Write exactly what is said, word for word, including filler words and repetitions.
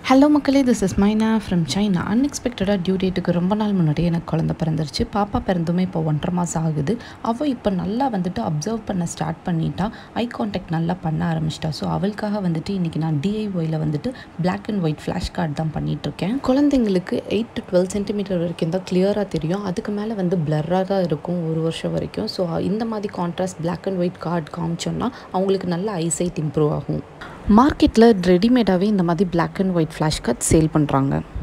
Hello மக்களே, this is Maina from China. அன்எக்ஸ்பெக்டடாக due டேட்டுக்கு ரொம்ப நாள் முன்னாடியே எனக்கு குழந்த பிறந்துருச்சு. பாப்பா பிறந்துமே இப்போ ஒன்றரை மாதம் ஆகுது. அவள் இப்போ நல்லா வந்துட்டு அப்சர்வ் பண்ண ஸ்டார்ட் பண்ணிட்டா. ஐ கான்டாக்ட் நல்லா பண்ண ஆரம்பிச்சிட்டா. ஸோ அவளுக்காக வந்துட்டு இன்றைக்கி நான் டிஐஒயில் வந்துட்டு black and white flash card தான் பண்ணிகிட்ருக்கேன். குழந்தைங்களுக்கு எயிட் டு டுவெல் சென்டிமீட்டர் வரைக்கும் தான் கிளியராக தெரியும். அதுக்கு மேலே வந்து பிளர்ராக தான் இருக்கும் ஒரு வருஷம் வரைக்கும். ஸோ இந்த மாதிரி contrast black and white card காமிச்சோன்னா அவங்களுக்கு நல்ல ஐசைட் இம்ப்ரூவ் ஆகும். மார்க்கெட்டில் ரெடிமேடாகவே இந்த மாதிரி black and white flash card sale பண்ணுறாங்க.